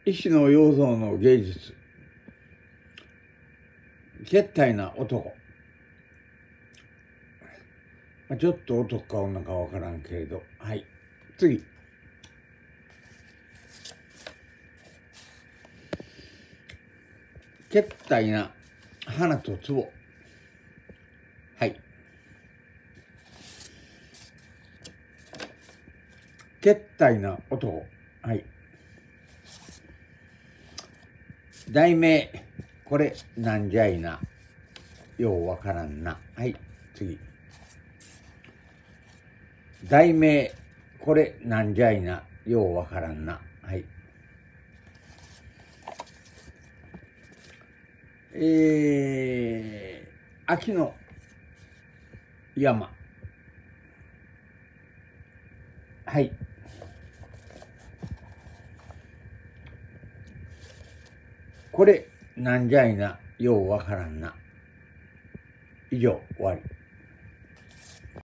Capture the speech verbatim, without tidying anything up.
石野洋蔵の芸術。けったいな男。ちょっと男か女かわからんけれど。はい。次。けったいな花と壺。はい。けったいな男。はい。題名、これなんじゃいな。ようわからんな。はい、次。題名、これなんじゃいな。ようわからんな。はい。えー、秋の山。はい。これなんじゃいな。ようわからんな。以上、終わり。